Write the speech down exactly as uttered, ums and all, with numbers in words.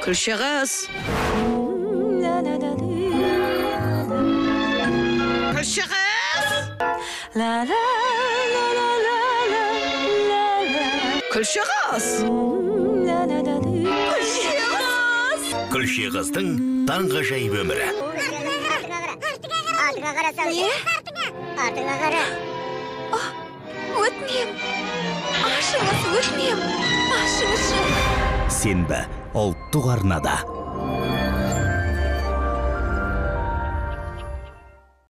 Күлшығыз. Күлшығыз. Күлшығыз. Күлшығыздың таңғажайып өмірі. Артыңа қарасаң. Не? Артыңа қара. Өтінем. Ашыңыз, өтінем. Ашыңызшы. Сенбі ұлттық арнада.